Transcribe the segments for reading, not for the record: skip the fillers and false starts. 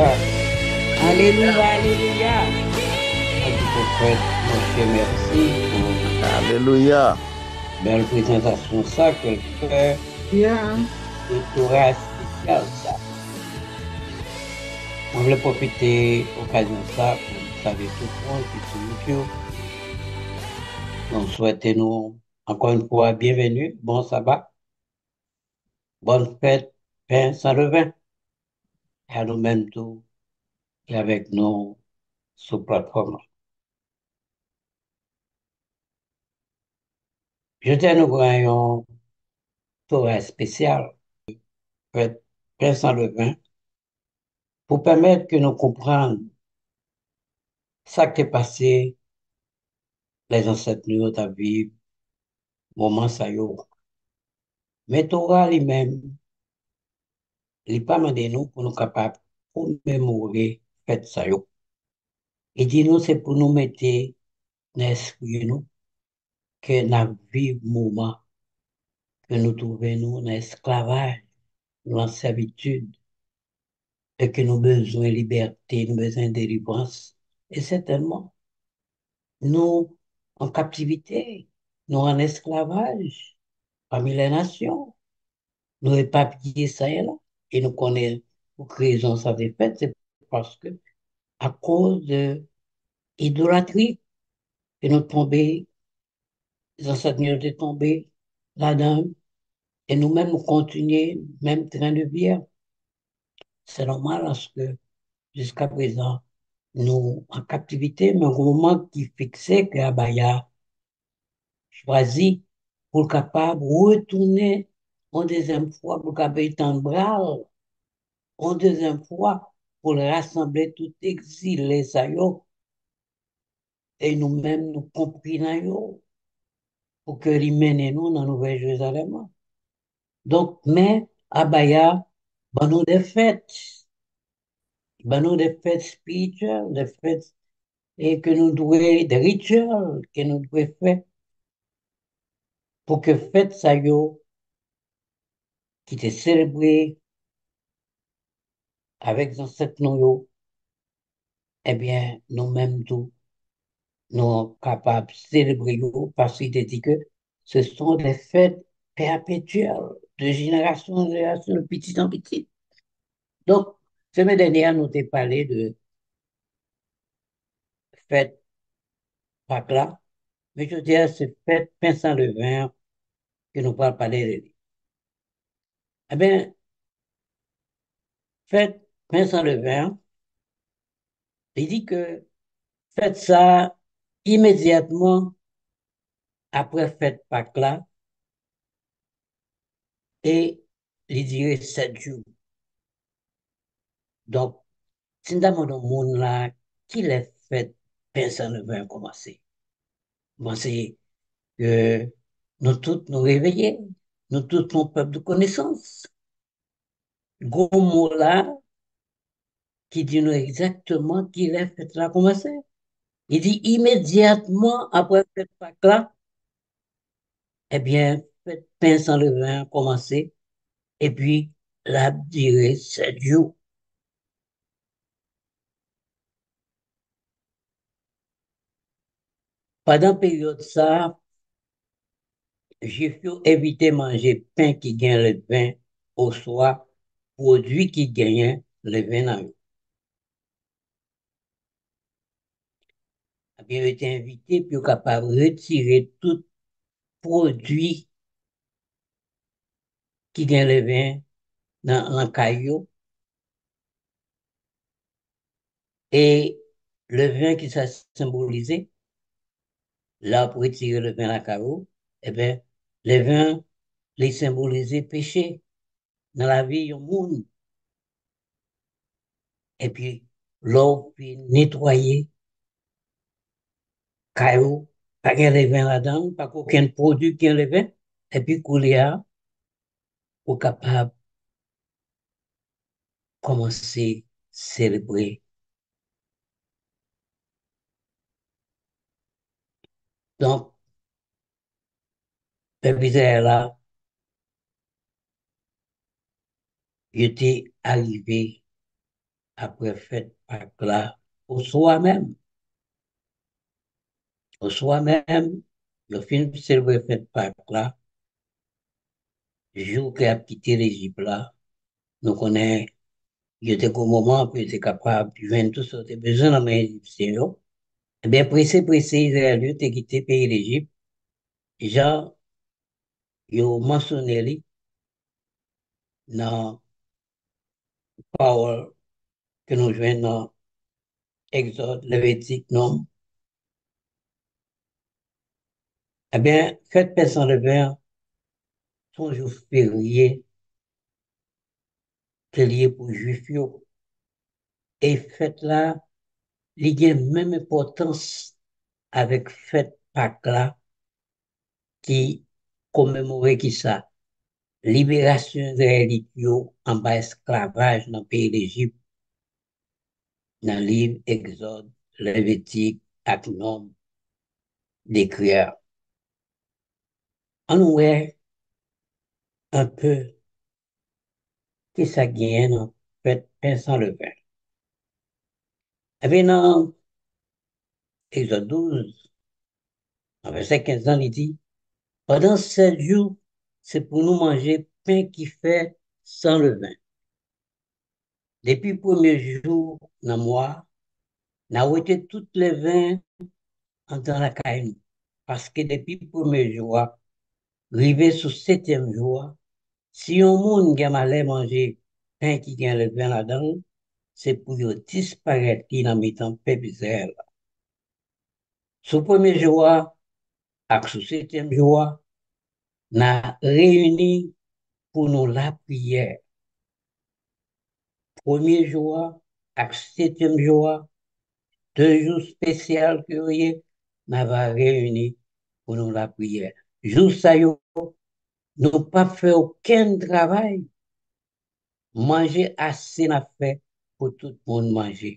Alléluia. Alléluia, alléluia. Merci prophète, mon cher, merci pour Alléluia. belle présentation ça que fait Bien. de Torah spécial ça. On voulait profiter de l'occasion ça pour saluer tout le monde qui sur YouTube. Donc souhaitez nous encore une fois bienvenue, bon sabbat, bonne fête, pain sans levain. Et à nous-mêmes tous et avec nous sur plateforme. Je tiens nous voyons Torah spécial, fête, pain sans levain, pour permettre que nous comprenions ça qui est passé, les ancêtres nous ont vécu, moment ça y est. Mais Torah lui-même, il n'a pas demandé nous pour nous capables de commémorer fête ça y est. Il dit nous, c'est pour nous mettre dans l'esprit nous que nous vivons moment que nous trouvons nous dans l'esclavage, dans la servitude, et que nous avons besoin de liberté, nous avons besoin de délivrance. Et certainement, nous, en captivité, nous en esclavage parmi les nations. Nous éparpillés ça et là, et nous connaissons pour quelle raison ça s'est fait, c'est parce que à cause de l'idolâtrie, que nous tombés, les ancêtres nous étaient tombés là-dedans, et nous-mêmes nous continuons, même train de vie. C'est normal parce que jusqu'à présent, nous en captivité, mais au moment qui fixait que Abaya choisi pour capable de retourner une deuxième fois, pour capable étendre bras une deuxième fois pour rassembler tout exilé ça yo, et nous-mêmes nous comprenons pour que lui mène nous dans Nouvelle Jérusalem. Donc, mais Abaya, ben nous des fêtes spirituelles, des fêtes et que nous devons, des rituels que nous devons faire pour que fête ça yo, qui est célébrée avec les ancêtres nous yo, eh bien, nous-mêmes tout nous capables de célébrer parce qu'il dit que ce sont des fêtes perpétuelles, de génération en génération, de petit en petit. Donc, semaine dernière, nous avons parlé de fête Pâques là, mais je veux dire, c'est fête Pain sans levain que nous allons parler de lui. Eh bien, fête Pain sans levain, il dit que faites ça immédiatement après fête Pâques là, et il dirait 7 jours. Donc, si nous demandons au monde là, qui l'a fait, personne ne va commencer. Moi, c'est que nous tous nous réveiller, nous tous nos peuple de connaissance. Gros mot là, qui dit nous exactement qui l'a fait là commencer. Il dit immédiatement après cette Pâques là, eh bien, faites pain sans levain, commencer, et puis, la durée 7 jours. Pendant la période ça, j'ai pu éviter manger pain qui gagne le vin au soir, produit qui gagne le vin dans l'eau. J'ai été invité pour capable retirer tout produit qui gagne le vin dans le caillou et le vin qui s'est symbolisé, là pour retirer le vin dans le caillou, eh bien, le vin, les symboliser péché dans la vie du monde. Et puis, l'eau, puis nettoyer caillou, pas qu'il y ait vin là-dedans, pas qu'aucun produit qui ait vin, et puis couler à, pour capable de commencer à célébrer. Donc, le bizarre là, il était arrivé après fête Pâques là, au soir même, au soir même, le film célèbre fête Pâques là, jour qui a quitté l'Égypte là, nous connaissons, il était qu'au moment où il était capable de joindre tout ce qui besoin dans les Égyptiens. Yo. Eh bien, pressé, Israël, il a quitté le pays d'Égypte. Jean, il a mentionné lui dans la parole que nous jouons dans Exode, Lévitique, non. Eh bien, fête personne de verre, son jour férié, c'est lié pour les Juifs. Yo. Et fête là, il y a même importance avec fête Pâques là, qui commémorait qui ça? Libération israélite yo en bas esclavage dans le pays d'Égypte, dans le livre Exode, Lévitique, ak nom, décrire. On voit un peu qui ça gagne dans fait Vincent le vin. Et bien, dans Exode 12, en verset 15 ans, il dit, pendant 7 jours, c'est pour nous manger pain qui fait sans levain. Depuis le premier jour, dans le mois, nous avons été toutes les vins dans la caille. Parce que depuis le premier jour, arrivé sur le septième jour, si un monde qui a mal manger pain qui a le vin là-dedans, c'est pour disparaître qui dans le temps pépizère. Sur le premier jour, et sur le septième jour, nous avons réuni pour nous la prière. Premier jour, et septième jour, 2 jours spéciaux que nous avons réuni pour nous la prière. Jour ça, nous n'avons pas fait aucun travail. Manger assez n'a fait pour tout le monde manger.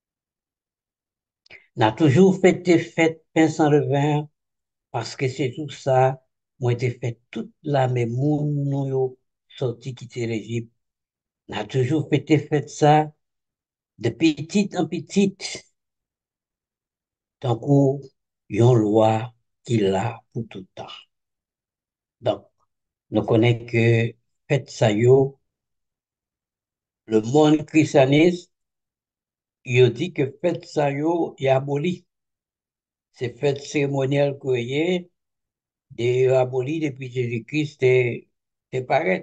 N'a toujours fait des fêtes pain sans levain parce que c'est tout ça, moi été fait toute la même monde nous yo sorti quitter l'Égypte. N'a toujours fait des fêtes ça de petite en petite tant qu'on yon loi qui l'a pour tout le temps. Donc, nous connaissons que fête ça yo, le monde christianiste, il dit que fête ça yo, il aboli. C'est fête cérémonielle que et aboli depuis Jésus-Christ, c'est pareil.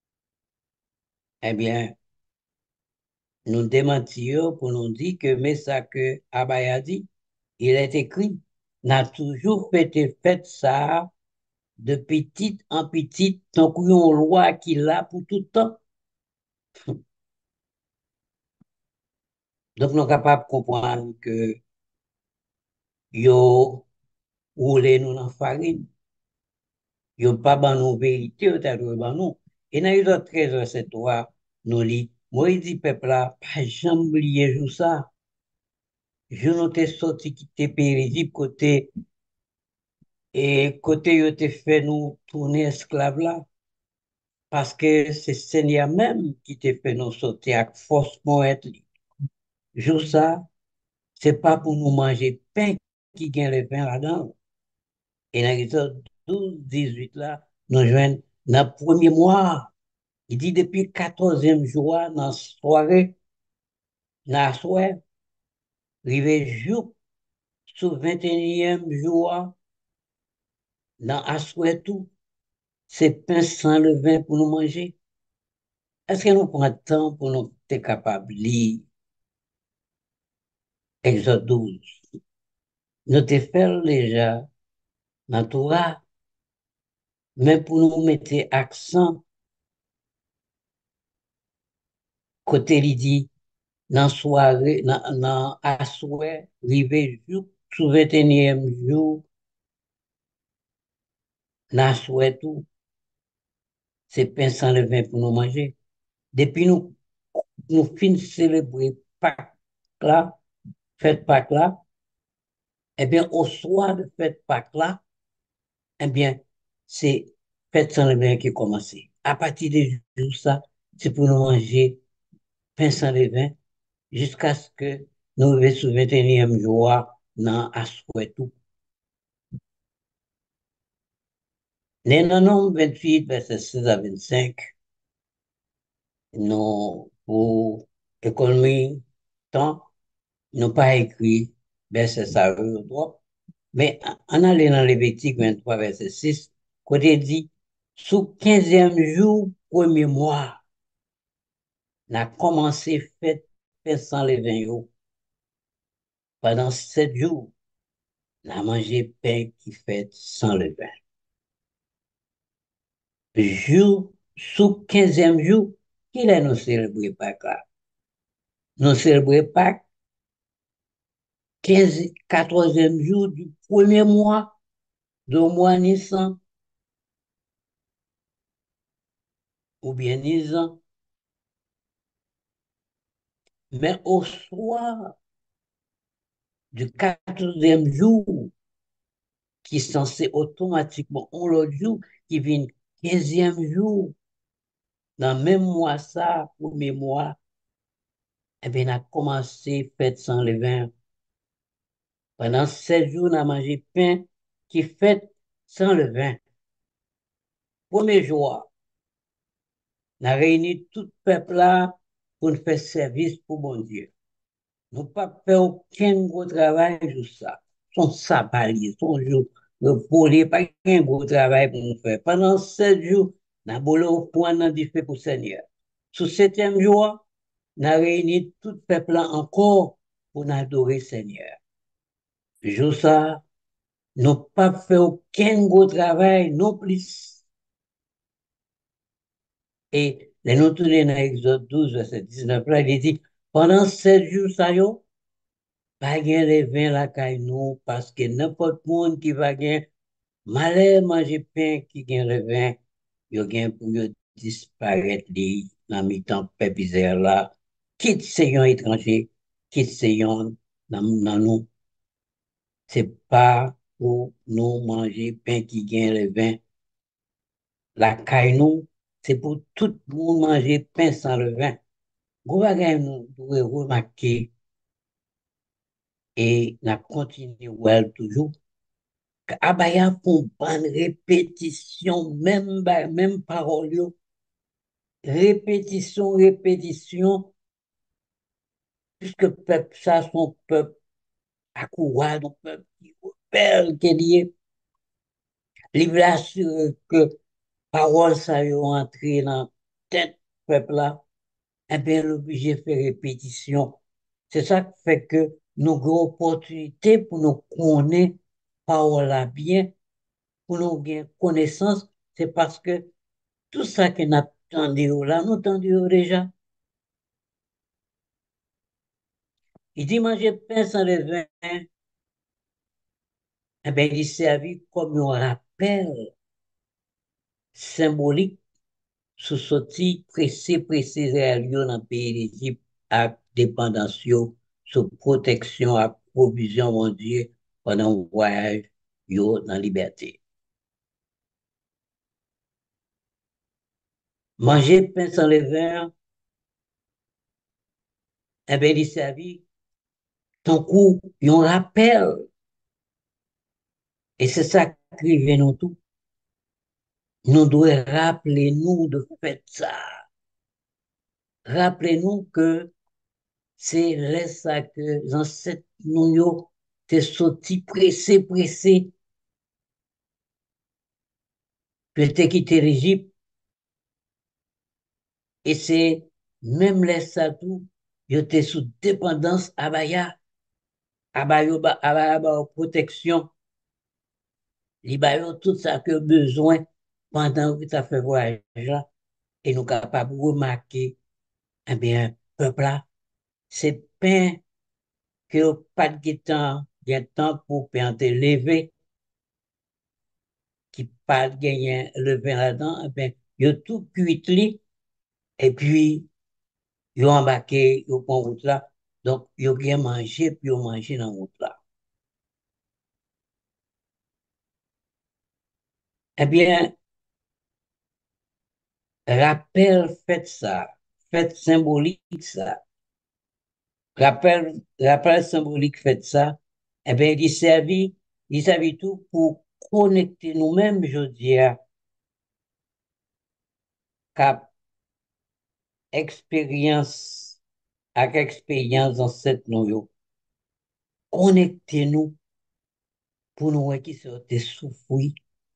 Eh bien, nous démentions pour nous dire que, mais ça que Abaya dit, il est écrit, n'a toujours fait ça de petite en petite, tant qu'il y a une loi qui l'a pour tout le temps. Donc, nous sommes capables de comprendre que yo roulé nous dans la farine, yo pas ban nous vérité, yo t'a ban nous. Et dans les autres 13 cette loi, nous lit, moi, il dit, peuple là, pas jamais oublier tout ça. Je ne t'ai sorti quitter pays côté et côté yo te fait nous tourner esclaves là parce que c'est Seigneur même qui te fait nous sortir avec force pour être jour ça c'est pas pour nous manger pain qui gagne le pain là-dedans et dans l'exode 12, 18 là nous joignent dans le premier mois il dit depuis le 14e jour dans la soirée dans la soirée arrivé jour sur 21e jour dans la soirée tout c'est pain sans levain pour nous manger. Est-ce que nous prenons le temps pour nous être capables de lire Exode 12? Nous te faisons déjà dans la Torah, mais pour nous mettre accent, côté l'idi, dans la soirée, dans la soirée, arrivé sous 21e jour, dans la soirée tout, c'est pain sans levain pour nous manger. Depuis nous finissons célébrer Pâques là, fête Pâques là, eh bien, au soir de fête Pâques là, eh bien, c'est fête sans levain qui commence. À partir de jour ça, c'est pour nous manger pain sans levain jusqu'à ce que nous arrivions sur 21e jour, dans à souhait tout. Dans le nombre 28, verset 16 à 25, nous, pour économie, temps, nous pas écrit verset ça droit, mais en allant dans Lévitique 23, verset 6, côté dit, sous 15e jour, premier mois, n'a commencé fête sans levain. Pendant 7 jours, n'a mangé pain qui fait sans levain. Jour, sous 15e jour, qu'il est nous célébrer Pâques là? Nous célébrons Pâques 15, 14e jour du premier mois, du mois Nissan, ou bien Nisan. Mais au soir du 14e jour, qui est censé automatiquement, on l'autre jour, qui vient 15e jour, dans le même mois, ça, premier mois, eh bien, on a commencé fête sans levain. Pendant 7 jours, on a mangé pain qui fait sans levain. Premier jour, on a réuni tout le peuple là pour nous faire service pour bon Dieu. Nous n'avons pas fait aucun gros travail sur ça. Son sabbat, son jour, repos, pas un gros travail pour nous faire. Pendant 7 jours, on a volé au point dans du fait pour le Seigneur. Sur le 7e jour, on a réuni tout le peuple là encore pour nous adorer le Seigneur. Jour ça, n'ont pas fait aucun gros travail non plus. Et les nous tournons dans Exode 12, verset 19, là, il dit, pendant 7 jours, ça y est, pas gain les vins la caille nous, parce que n'importe monde qui va gain, malheur manger pain qui gain le vin, il gain pour disparaître dans le temps pépizère là, quitte c'est un étranger, quitte c'est un dans nous, c'est pas pour nous manger pain qui gain le vin. La caille nous, c'est pour tout le monde manger pain sans levain. Vous voyez, nous devons remarquer et nous continuons toujours. Abaya font bonne répétition, même parole, répétition, répétition, puisque peuple, ça, son peuple, à courir, son peuple qui repère, qui est lié, il assure que parole, ça, est entré dans la tête peuple là. Eh bien, l'obligé de faire répétition. C'est ça qui fait que nous avons opportunité pour nous connaître parole bien, pour nous gagner connaissance. C'est parce que tout ça que nous attendons là, nous attendons déjà. Il dit manger pain sans levain, eh bien, il est servi comme un rappel symbolique sous sorti pressé réel dans le pays d'Égypte à dépendance sous protection à provision mon Dieu pendant le voyage yo dans la liberté. Manger pain sans levain, eh bien, il servi tant coup, un rappel. Et c'est ça qui vient nous tout. Nous devons rappeler nous de faire ça. Rappelez-nous que c'est là ça que les ancêtres nous t'es sorti pressé, que t'es quitté l'Égypte. Et c'est même les ça tout, ils étaient sous dépendance à Baya, à Baya, protection, ils baillent tout ça que besoin pendant que tu as fait voyage là. Et nous capables de remarquer, eh bien, peuple là, c'est pain que pas de temps, il y a temps pour pain te lever, qui pas gagner le vin là-dedans, eh bien, il a tout cuit li, et puis, ils ont embarqué, ils ont pris route là. Donc, ils ont bien mangé, puis ils ont mangé dans la route là. Eh bien, rappel, faites ça, faites symbolique ça. Rappel symbolique fait ça, eh bien, il servit tout pour connecter nous-mêmes, je dirais, cap expérience, avec expérience dans cette nous, connectez-nous pour nous qui sont des souffrir.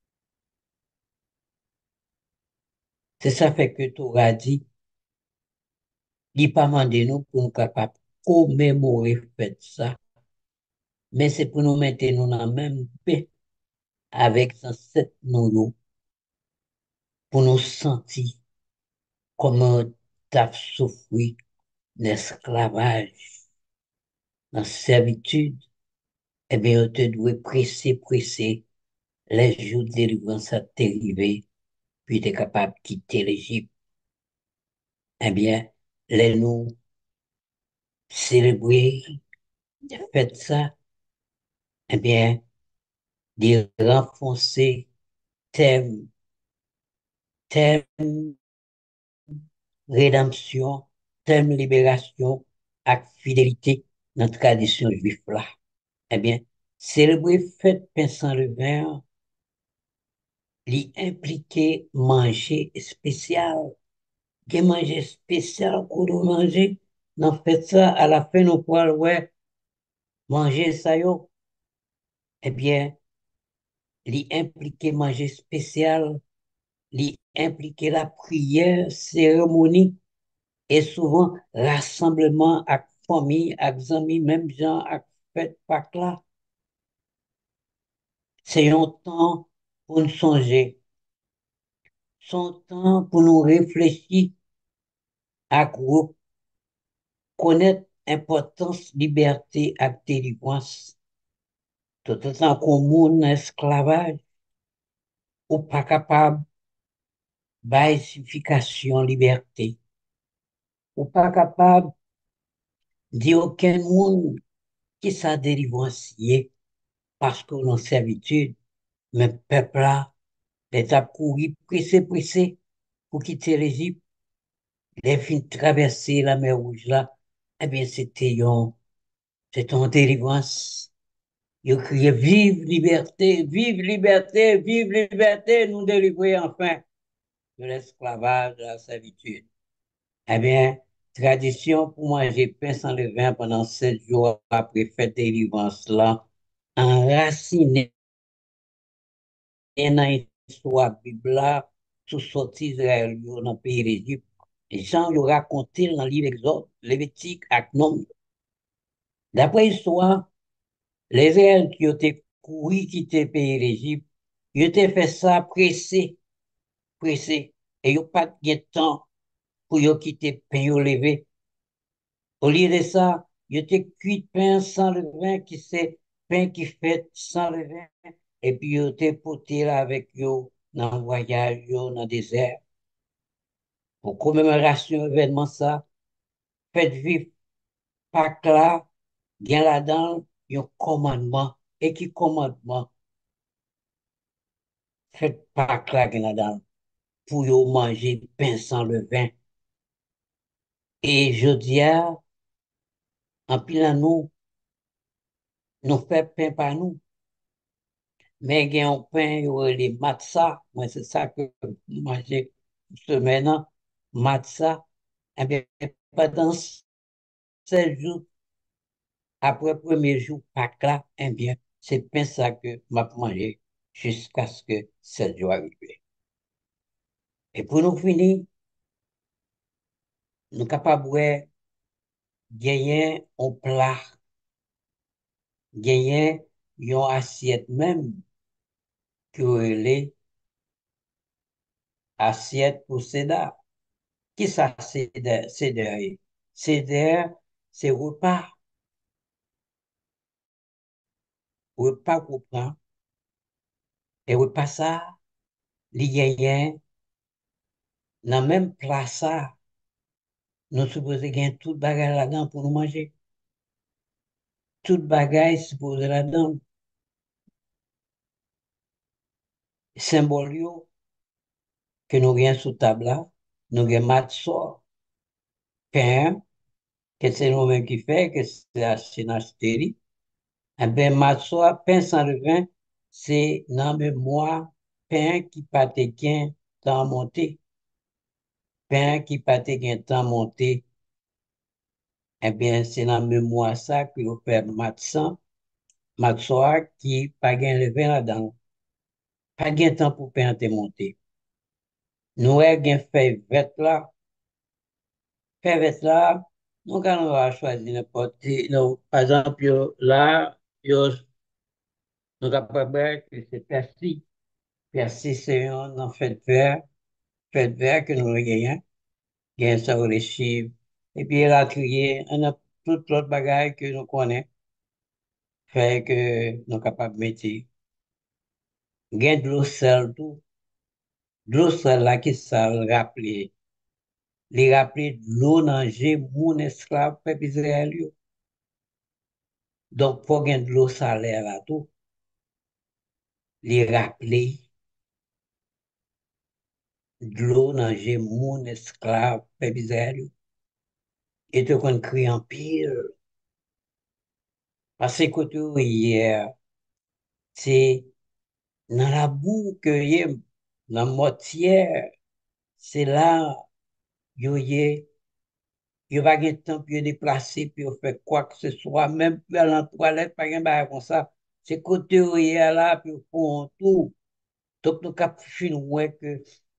C'est ça fait que tu auras dit, il pas demandé nous pour nous capables commémorer fait ça, mais c'est pour nous mettre nous dans la même paix avec cette nous, pour nous sentir comme t'as souffert l'esclavage, la servitude, eh bien, on te doit presser les jours de délivrance à t'arriver, puis tu es capable de quitter l'Égypte. Eh bien, les nous célébrer, faites ça, eh bien, de renforcer thème, thème rédemption, thème libération, avec fidélité, dans la tradition juive là. Eh bien, célébrer fête pain sans levain, li impliqué manger spécial. Gen manger spécial qu'on doit manger. Dans fait ça, à la fin, nous pourrons ouais, manger ça yo. Eh bien, li impliqué manger spécial, li impliqué la prière, cérémonie, et souvent rassemblement avec famille, avec amis, même gens, avec fête Pâques là. C'est un temps pour nous songer, c'est un temps pour nous réfléchir à connaître l'importance liberté et délivrance. Tout autant qu'on moun esclavage, ou pas capable pacification liberté, ou pas capable dire aucun monde qui sa délivrance y est, parce qu'on en servitude, mais peuple là, les a couru pressé pour quitter l'Égypte, les fins traverser la mer Rouge là, eh bien c'était une délivrance. Ils criaient vive liberté, nous délivrer enfin de l'esclavage, de la servitude. Eh bien, tradition pour manger pain sans levain pendant 7 jours après fête délivrance là, enraciné dans l'histoire Bible là, sous sortie Israël dans le pays d'Égypte. Et Jean lui raconté dans le livre Exode, Lévitique, et Nombre. D'après l'histoire, les Israël qui ont couru quitter le pays d'Égypte, ils ont fait ça pressé, et ils n'ont pas de temps pour yo quitter le pain yo levé. Au lieu de ça, ils ont cuit pain sans levain, qui c'est pain qui fait sans levain, et puis ils ont porté là avec eux dans le voyage, dans le désert. Pour commémoration événement ça, faites vivre Pâques là, bien là-dedans, un commandement. Et qui commandement? Faites Pâques là, bien là-dedans, pour yo manger pain sans levain. Et je dis, en pile à nous, nous fait pain par nous. Mais il y a un pain, il y a les matzah. Moi, c'est ça que je mangeais semaine, matzah. Eh bien, pendant 7 jours, après le premier jour, Pâques là, eh bien, c'est pain ça que je mangé jusqu'à ce que 7 jours arrivent. Et pour nous finir, nous sommes capables de gagner un plat, gagner une assiette même, que les assiettes pour cédar. Qui ça, cédar? Cédar, c'est repas qu'on prend, et repas ça, les gagnants, dans le même plat ça, nous supposons gagner toute bagaille là-dedans pour nous manger. Toute bagaille supposée là-dedans. Symbole yo, que nous gagnons sous table là, nous gagnons matzo, pain, que c'est nous-mêmes qui fait, que c'est acheté dans la. Eh bien, matzo, pain sans levain, c'est dans le mémoire, pain qui pas te gain temps monté, pain qui pas te gain temps monté, eh bien, c'est dans le mémoire ça que vous faites matzo qui pas gain levain là-dedans, pas gain temps pour pain te monter. Nous, gain fait vête là, fait vête là, nous, quand on va choisir n'importe, non, par exemple, là, nous, capable que c'est persil. Persil, c'est un en fait vert que nous gagnons. Gain ça ou les chives. Et puis, la trier, on a toute l'autre bagaille que nous connaissons, fait que nous sommes capables de mettre. Gain de l'eau sel tout. De l'eau sel là qui ça le rappeler. Les rappeler de l'eau dans mon esclave, peuple Israël. Donc, pour gain de l'eau salaire là tout, les rappeler de l'eau dans mon esclave, peuple Israël. Et te qu'on crie en pile. Parce que côté hier, c'est dans la boue que y est, dans la moitié, c'est là, yo y yo pas de temps pour déplacer, puis yo fait quoi que ce soit, même pour aller en toilette, pas de bail comme ça. C'est côté où y est là, puis yo font tout. Donc, nous cap fin ouais que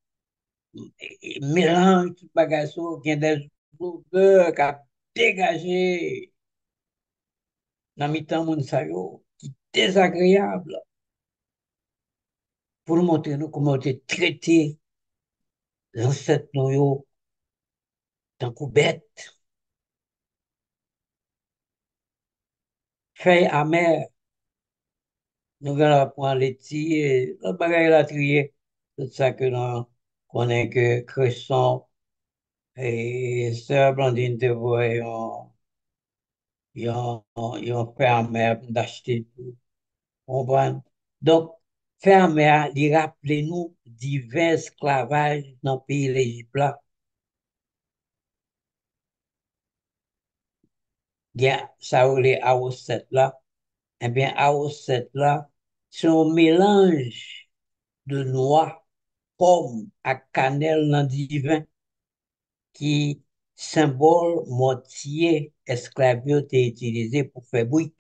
mélange tout bagage, il y a des odeurs qui a dégagé dans mi-temps, moun sa yo, qui désagréable, pour nous montrer nous comment on était traité, l'ancêtre nous yo, tant qu'on bête, feuille amère. Nous allons prendre les tirs, le bagage la trier. C'est ça que nous connaissons que Cresson et Sœur Blandine te voient, ils ont fait un mère d'acheter tout. Comprendre? Donc, faire mère, il rappelle nous divers esclavages dans le pays de l'Égypte là. Il y a ça ou les AO7 là. Eh bien, AO7 là, c'est un mélange de noix, pommes à cannelle dans divin qui symbole mortier esclavio était utilisé pour faire briques.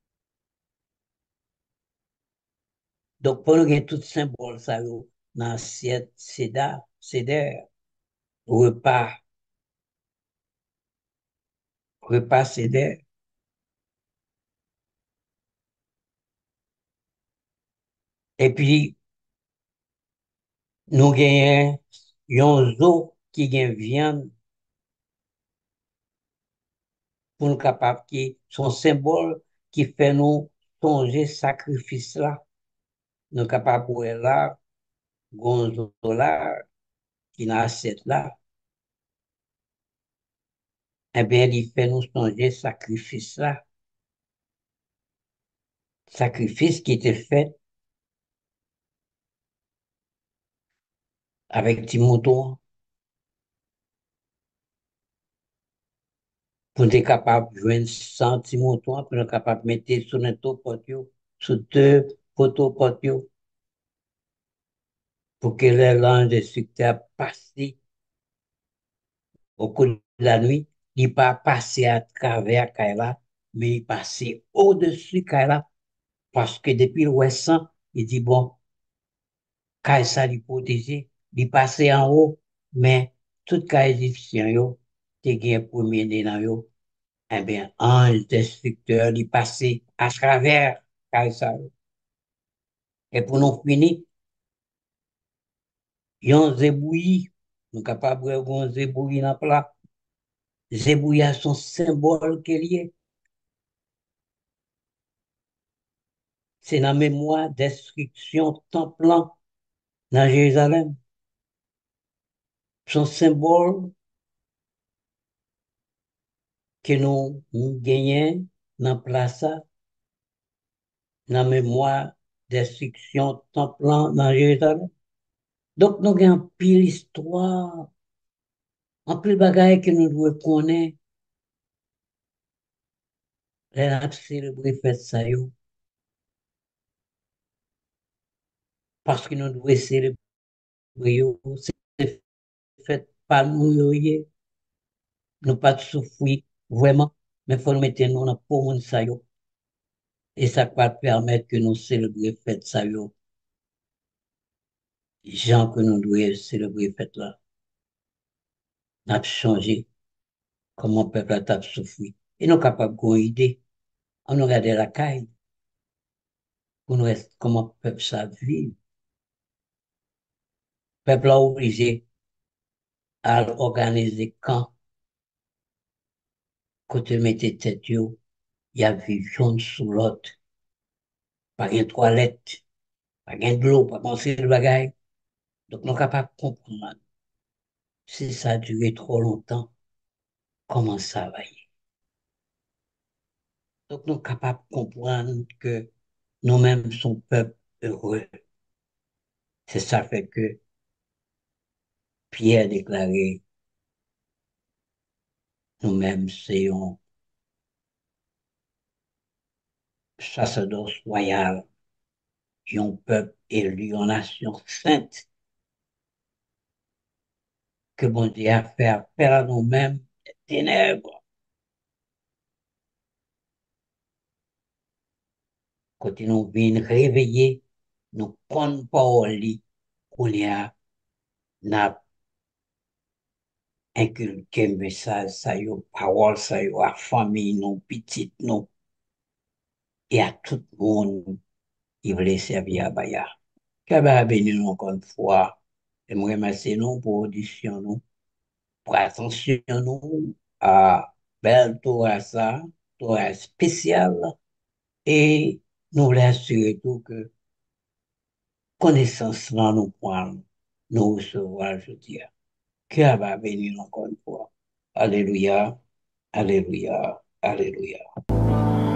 Donc, pour nous, il y a tout symbole, ça, dans l'assiette, cédère, repas, repas cédère. Et puis, nous gagnons un zoo qui gagne viande pour nous capables, qui sont symbole qui fait nous songer sacrifice là. Nous capables pour là, gonzo là, qui n'a assiette là. Eh bien, il fait nous songer sacrifice là. Sacrifice qui était fait avec petit mouton pour être capable de jouer 100 petits moutons, pour être capable de mettre sur un taux potio, sur deux poteaux potio, pour que les langes destructeurs passent au cours de la nuit. Il pas passer à travers Kaila, mais il passait au-dessus Kaila, parce que depuis l'Ouest, il dit bon, Kaila lui protéger, il passait en haut, mais tout cas égyptien, yo, te gen premier né dans yo, eh bien, ange destructeur, il passait à travers Kaila. Et pour nous finir, yon zébouilli, nous capables de voir un zébouilli dans le plat. Zébouilli a son symbole qu'il est. C'est la mémoire destruction templant dans Jérusalem. Son symbole que nous gagnons dans la place, dans la mémoire destruction templant dans Jérusalem. Donc, nous avons un pile histoire, un pile bagaille que nous devons connaître Les n'a célébré fête ça yo, parce que nous devons célébrer yo, c'est fête pas nous yo, nous pas de souffrir vraiment, mais il faut nous mettre nous dans pour monde ça yo, et ça va permettre que nous célébrions fête ça yo, gens que nous devons célébrer fête là, n'a changé comment le peuple a souffert. Et nous sommes capables d'une idée, on regarde la caille, pour nous reste comment le peuple ça vit. Le peuple a obligé à organiser quand, quand il mettait tête yo, il y a jaune sous l'autre, pas de toilette, pas de l'eau, pas penser le bagage. Donc, nous sommes capables de comprendre, si ça a duré trop longtemps, comment ça va y. Donc, nous sommes capables de comprendre que nous-mêmes sommes peuple heureux. C'est ça fait que Pierre déclarait, nous-mêmes, c'est un sacerdoce royal, un peuple élu en nation sainte, que bon Dieu a fait appel à nous-mêmes, des ténèbres. Quand nous venons réveiller, nous prenons pas au lit, qu'on y a, n'a inculqué message, ça y est, parole, ça y est, à famille, nous, petites, nous, et à tout le monde qui voulait servir à Baya. Que va bénir nous encore une fois, et moi, remercie nous pour audition, nous, pour attention, nous, à belle Torah, ça, Torah spéciale, et nous voulons assurer tout que connaissance là nous prendre, nous recevoir, je dis. Que va bénir encore une fois. Alléluia, Alléluia, Alléluia.